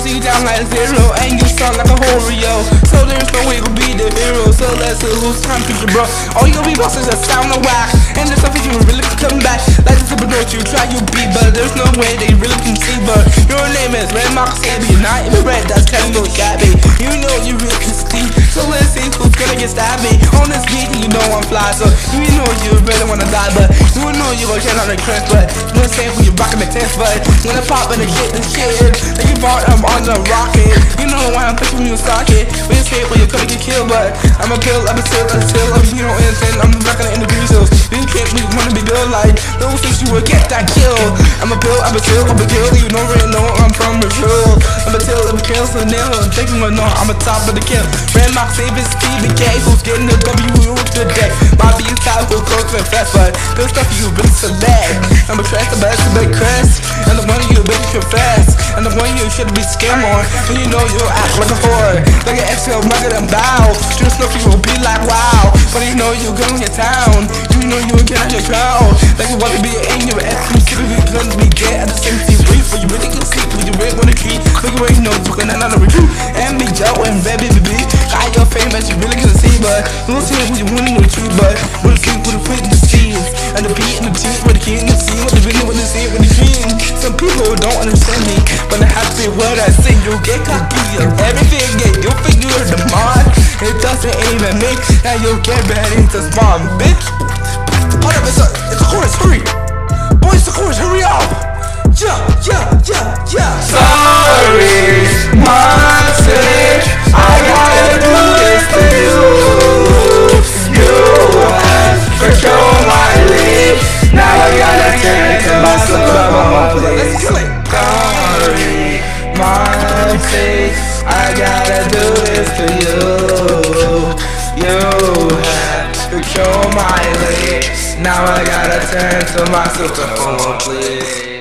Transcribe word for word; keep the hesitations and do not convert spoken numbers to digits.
see you down like zero, and you sound like a Oreo. So there's no way to be the hero. So let's see who's time to bro. All you gonna be bosses that sound a whack, and there's something you really can come back. Like the super note you try you beat, but there's no way they really can see. But your name is Red Moxie, you're not even red. That's kind of shabby. You know you really can see. So let's see who's gonna get stabby on this beat. You know I'm fly, so you know you really wanna die, but you know you gon' get on the crest. But you know say when you rockin' the test, but when I pop in the shit, the shit, like you bought I'm on the rocket. You know why I'm pushing you socket. When you say when you're gonna get killed, but I'm a pill, I'm a still, I'm still, I'm you know innocent. I'm not gonna introduce those. You can't really wanna be good like those things you will get that kill. I'm a pill, I'm a still, I'm a kill. You don't really know I'm from Brazil. I'm a till, I'm a kill, so now I'm thinking well no, I'm a top of the kill. Red Mox Davis, Steve K, who's getting the W today. My B is tired, who's close and fast, but good stuff you really select. I'm a trash, the best, the big crest, and the one you really confess, and the one you should be scared on. And you know you act like a whore, like an exhale, rugged and bow. Just look, you will be like wow, but you know you're going to town. You know you will get out your crowd, like you want to be in your exclusivity, gonna be dead at the same time. Wait for you really can sleep when you really wanna treat. Look where you know you can another recruit, and be Joe and baby baby. Got your fame as you really can see, but you won't see who you wanna retreat, but with the sleep with the foot in the scenes, and the beat and the teeth with the key and the scene, with the video with the scene with the dream. Some people don't understand me, but I have to be what I say. You get cocky of everything, yeah, you think you're the mod. It doesn't even make, now you get ready to spawn, bitch. Hold up, it's a, it's a chorus, hurry. Boys, the chorus, hurry up. Yeah, yeah, yeah, yeah. Sorry, moxie, I gotta do this to you. You have control my lips, now I gotta turn to myself. Let's kill it. Sorry, moxie, I gotta do this to you. You have control my lips, now I gotta turn to myself. Please.